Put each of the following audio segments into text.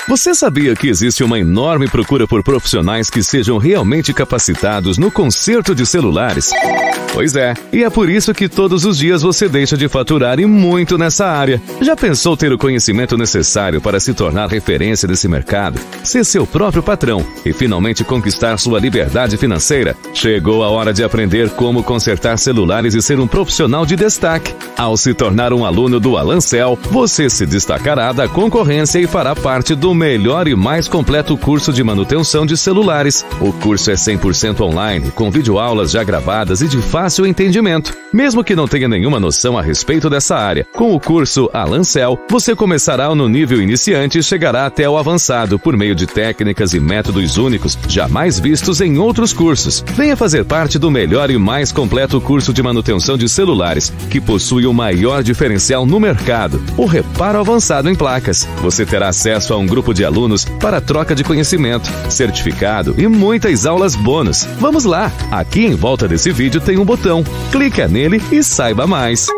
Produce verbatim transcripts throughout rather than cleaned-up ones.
Você sabia que existe uma enorme procura por profissionais que sejam realmente capacitados no conserto de celulares? Pois é, e é por isso que todos os dias você deixa de faturar e muito nessa área. Já pensou ter o conhecimento necessário para se tornar referência desse mercado, ser seu próprio patrão e finalmente conquistar sua liberdade financeira? Chegou a hora de aprender como consertar celulares e ser um profissional de destaque. Ao se tornar um aluno do Alancel, você se destacará da concorrência e fará parte do melhor e mais completo curso de manutenção de celulares. O curso é cem por cento online, com videoaulas já gravadas e de fácil entendimento. Mesmo que não tenha nenhuma noção a respeito dessa área, com o curso Alancel, você começará no nível iniciante e chegará até o avançado por meio de técnicas e métodos únicos jamais vistos em outros cursos. Venha fazer parte do melhor e mais completo curso de manutenção de celulares, que possui o maior diferencial no mercado, o reparo avançado em placas. Você terá acesso a um grupo de alunos para troca de conhecimento, certificado e muitas aulas bônus. Vamos lá! Aqui em volta desse vídeo tem um botão. Clica nele e saiba mais.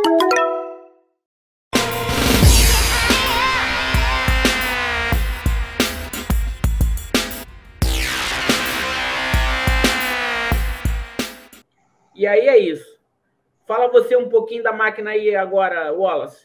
E aí é isso. Fala você um pouquinho da máquina aí agora, Wallace.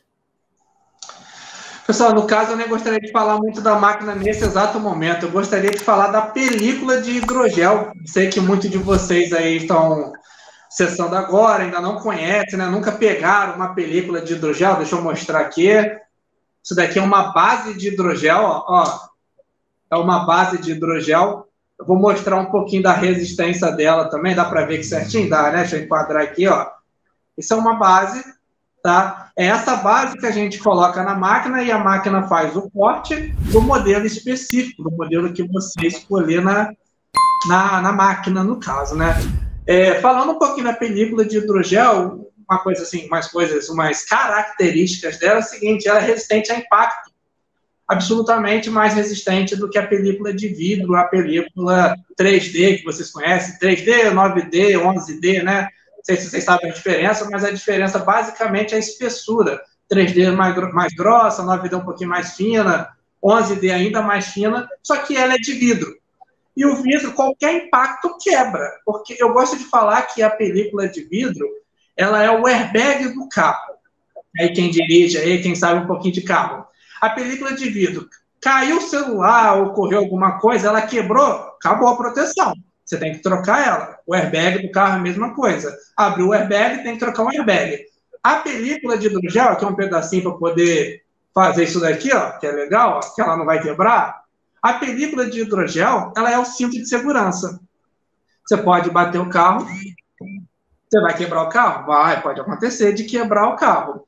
Pessoal, no caso eu nem gostaria de falar muito da máquina nesse exato momento. Eu gostaria de falar da película de hidrogel. Sei que muitos de vocês aí estão acessando agora, ainda não conhecem, né? Nunca pegaram uma película de hidrogel. Deixa eu mostrar aqui. Isso daqui é uma base de hidrogel, ó. É uma base de hidrogel. Eu vou mostrar um pouquinho da resistência dela também. Dá para ver que certinho? Dá, né? Deixa eu enquadrar aqui, ó. Isso é uma base, tá? É essa base que a gente coloca na máquina e a máquina faz o corte do modelo específico, do modelo que você escolher na, na, na máquina, no caso, né? É, falando um pouquinho da película de hidrogel, uma coisa assim, umas coisas, umas características dela é o seguinte: ela é resistente a impacto, absolutamente mais resistente do que a película de vidro, a película três D que vocês conhecem, três D, nove D, onze D, né? Não sei se vocês sabem a diferença, mas a diferença basicamente é a espessura. três D mais, mais grossa, nove D um pouquinho mais fina, onze D ainda mais fina, só que ela é de vidro. E o vidro, qualquer impacto quebra, porque eu gosto de falar que a película de vidro, ela é o airbag do carro. Aí quem dirige, aí quem sabe um pouquinho de carro. A película de vidro, caiu o celular, ocorreu alguma coisa, ela quebrou, acabou a proteção. Você tem que trocar ela. O airbag do carro é a mesma coisa. Abriu o airbag, tem que trocar o airbag. A película de hidrogel, que é um pedacinho para poder fazer isso daqui, ó, que é legal, ó, que ela não vai quebrar. A película de hidrogel, ela é o cinto de segurança. Você pode bater o carro, você vai quebrar o carro? Vai, pode acontecer de quebrar o carro.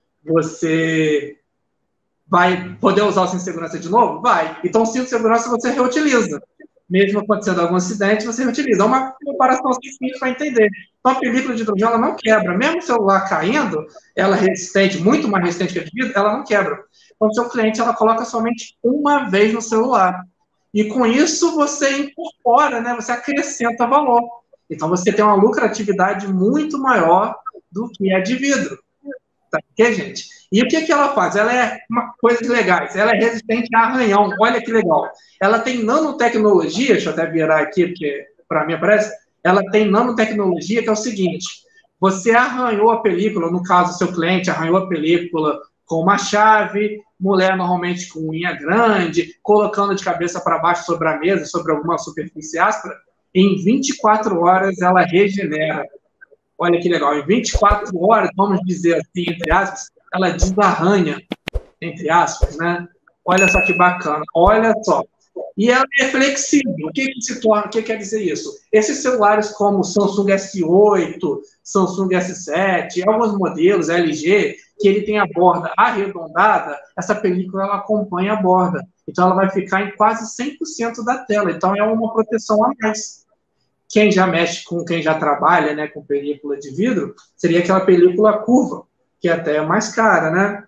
Você vai poder usar o cinto de segurança de novo? Vai. Então, o cinto de segurança você reutiliza. Mesmo acontecendo algum acidente, você reutiliza. É uma comparação simples para entender. Então, a película de hidrogel ela não quebra. Mesmo o celular caindo, ela é resistente, muito mais resistente que a de vidro, ela não quebra. Então, o seu cliente, ela coloca somente uma vez no celular. E com isso você incorpora, né? Você acrescenta valor. Então você tem uma lucratividade muito maior do que a de vidro. Tá ok, gente? E o que, que ela faz? Ela é uma coisa legais. Ela é resistente a arranhão. Olha que legal. Ela tem nanotecnologia, deixa eu até virar aqui, porque para mim aparece. Ela tem nanotecnologia que é o seguinte: você arranhou a película, no caso, seu cliente arranhou a película com uma chave, mulher normalmente com unha grande, colocando de cabeça para baixo sobre a mesa, sobre alguma superfície áspera, em vinte e quatro horas ela regenera. Olha que legal, em vinte e quatro horas, vamos dizer assim, entre aspas, ela desarranha, entre aspas, né? Olha só que bacana, olha só. E ela é flexível. O que, que se torna? O que quer dizer isso? Esses celulares como Samsung S oito, Samsung S sete, alguns modelos L G, que ele tem a borda arredondada, essa película ela acompanha a borda. Então ela vai ficar em quase cem por cento da tela. Então é uma proteção a mais. Quem já mexe com, quem já trabalha, né, com película de vidro, seria aquela película curva, que até é mais cara, né?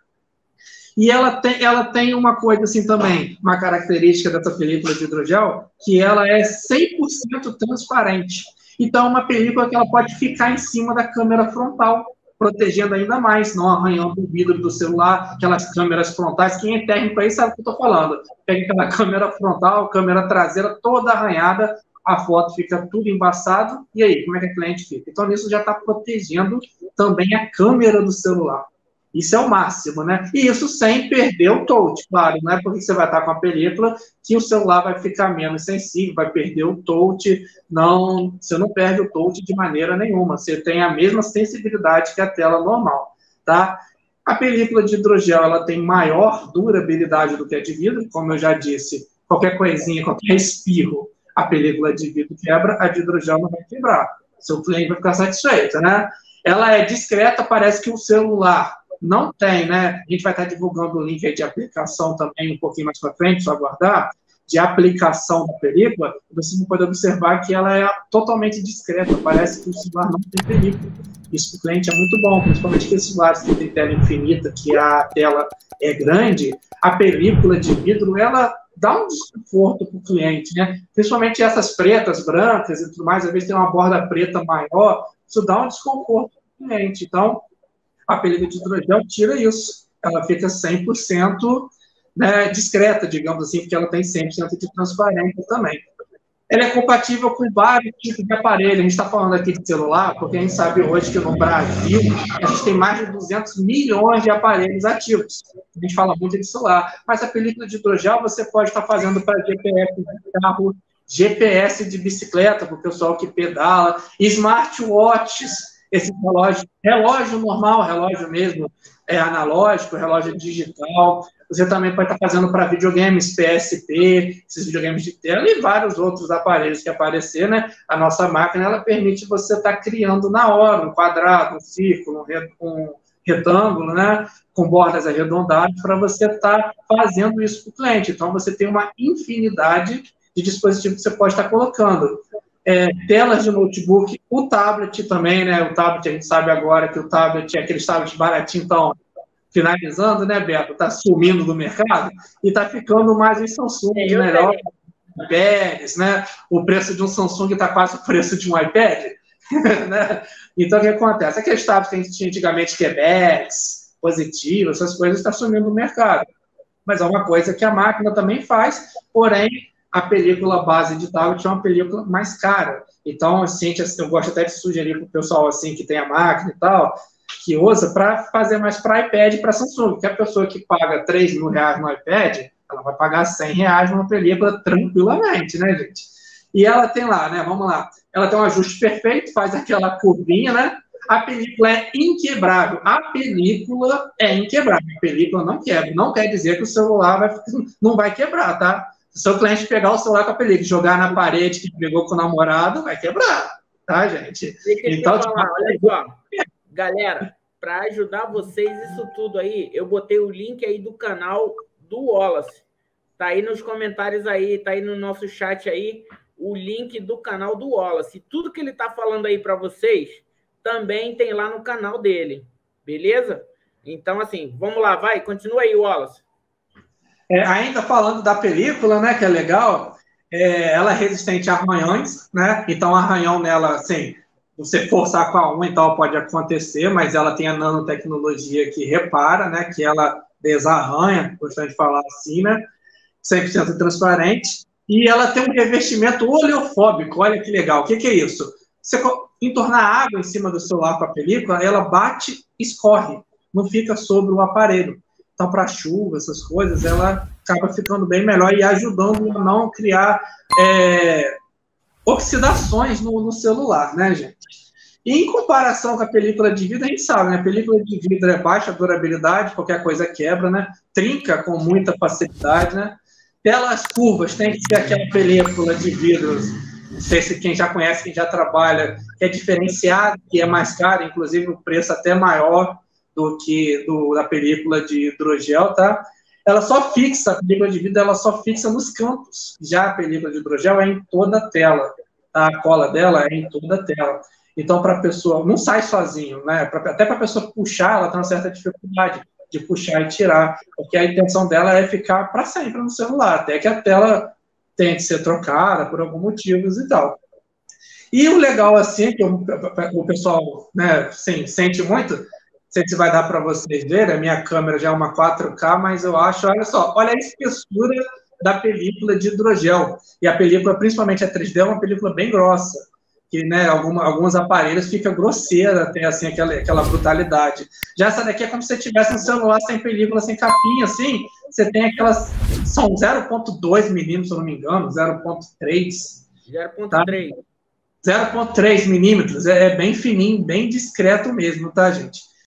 E ela tem, ela tem uma coisa assim também, uma característica dessa película de hidrogel, que ela é cem por cento transparente. Então, é uma película que ela pode ficar em cima da câmera frontal. protegendo ainda mais, não arranhando o vidro do celular, aquelas câmeras frontais. Quem é técnico aí sabe o que eu estou falando. Pega aquela câmera frontal, câmera traseira toda arranhada, a foto fica tudo embaçado, e aí, como é que a cliente fica? Então, isso já está protegendo também a câmera do celular. Isso é o máximo, né? E isso sem perder o touch, claro, não é porque você vai estar com a película que o celular vai ficar menos sensível, vai perder o touch, não, você não perde o touch de maneira nenhuma, você tem a mesma sensibilidade que a tela normal, tá? A película de hidrogel, ela tem maior durabilidade do que a de vidro, como eu já disse, qualquer coisinha, qualquer espirro, a película de vidro quebra, a de hidrogel não vai quebrar, seu cliente vai ficar satisfeito, né? Ela é discreta, parece que o celular não tem, né? A gente vai estar divulgando o link aí de aplicação também um pouquinho mais para frente, só aguardar, de aplicação da película, você não pode observar que ela é totalmente discreta, parece que o celular não tem película. Isso para o cliente é muito bom, principalmente aqueles celulares que tem tela infinita, que a tela é grande, a película de vidro, ela dá um desconforto para o cliente, né? Principalmente essas pretas, brancas e tudo mais, às vezes tem uma borda preta maior, isso dá um desconforto para o cliente. Então, a película de hidrogel tira isso. Ela fica cem por cento, né, discreta, digamos assim, porque ela tem cem por cento de transparência também. Ela é compatível com vários tipos de aparelho. A gente está falando aqui de celular, porque a gente sabe hoje que no Brasil a gente tem mais de duzentos milhões de aparelhos ativos. A gente fala muito de celular. Mas a película de hidrogel você pode estar fazendo para G P S de carro, G P S de bicicleta, para o pessoal que pedala, smartwatches, esse relógio, relógio normal, relógio mesmo, é analógico, relógio digital. Você também pode estar fazendo para videogames, P S P, esses videogames de tela e vários outros aparelhos que aparecer, né? A nossa máquina, ela permite você estar criando na hora um quadrado, um círculo, um retângulo, né? Com bordas arredondadas, para você estar fazendo isso para o cliente. Então, você tem uma infinidade de dispositivos que você pode estar colocando. É, telas de notebook, o tablet também, né? O tablet, a gente sabe agora que o tablet é aqueles tablets baratinhos, então, finalizando, né, Beto? Está sumindo do mercado e está ficando mais em Samsung, é, melhor. iPads, né? O preço de um Samsung está quase o preço de um iPad, né? Então, o que acontece? Aqueles tablets que a gente tinha antigamente, Quebecs, Positivo, essas coisas, estão sumindo do mercado. Mas é uma coisa que a máquina também faz, porém, a película base de tablet é uma película mais cara. Então, assim, eu gosto até de sugerir para o pessoal assim, que tem a máquina e tal, que usa para fazer mais para iPad e para Samsung. Porque a pessoa que paga três mil reais no iPad, ela vai pagar cem reais numa película tranquilamente, né, gente? E ela tem lá, né, vamos lá, ela tem um ajuste perfeito, faz aquela curvinha, né? A película é inquebrável. A película é inquebrável. A película não quebra. Não quer dizer que o celular vai, não vai quebrar, tá? Se o seu cliente pegar o celular com a película e jogar na parede que pegou com o namorado, vai quebrar, tá, gente? Deixa eu então, te falar, olha só. Galera, para ajudar vocês isso tudo aí, eu botei o link aí do canal do Wallace. Tá aí nos comentários aí, tá aí no nosso chat aí, o link do canal do Wallace. Tudo que ele tá falando aí para vocês, também tem lá no canal dele, beleza? Então, assim, vamos lá, vai, continua aí, Wallace. É, ainda falando da película, né, que é legal, é, ela é resistente a arranhões, né? Então, arranhão nela, assim, você forçar com a unha e tal pode acontecer, mas ela tem a nanotecnologia que repara, né? Que ela desarranha, gostando de falar assim, né? cem por cento transparente. E ela tem um revestimento oleofóbico, olha que legal. O que, que é isso? Você entornar água em cima do celular com a película, ela bate, escorre, não fica sobre o aparelho. Então, para chuva, essas coisas, ela acaba ficando bem melhor e ajudando a não criar é, oxidações no, no celular, né, gente? E em comparação com a película de vidro, a gente sabe, né? A película de vidro é baixa durabilidade, qualquer coisa quebra, né? Trinca com muita facilidade, né? Telas curvas, tem que ser aquela película de vidro, não sei se quem já conhece, quem já trabalha, que é diferenciada, que é mais cara, inclusive o preço até maior do que do, da película de hidrogel, tá? Ela só fixa, a película de vidro, ela só fixa nos cantos. Já a película de hidrogel é em toda a tela, tá? A cola dela é em toda a tela. Então, para a pessoa, não sai sozinho, né? Pra, até para a pessoa puxar, ela tem uma certa dificuldade de puxar e tirar, porque a intenção dela é ficar para sempre no celular, até que a tela tenha que ser trocada por algum motivo e tal. E o legal, assim, que eu, o pessoal, né, sim, sente muito, não sei se vai dar para vocês verem, a minha câmera já é uma quatro K, mas eu acho, olha só, olha a espessura da película de hidrogel. E a película, principalmente a três D, é uma película bem grossa, que, né, alguma, alguns aparelhos fica grosseira, tem, assim, aquela, aquela brutalidade. Já essa daqui é como se você tivesse um celular sem película, sem capinha, assim, você tem aquelas, são zero ponto dois milímetros, se eu não me engano, zero ponto três. zero ponto três. Tá? zero ponto três milímetros, é, é bem fininho, bem discreto mesmo, tá, gente?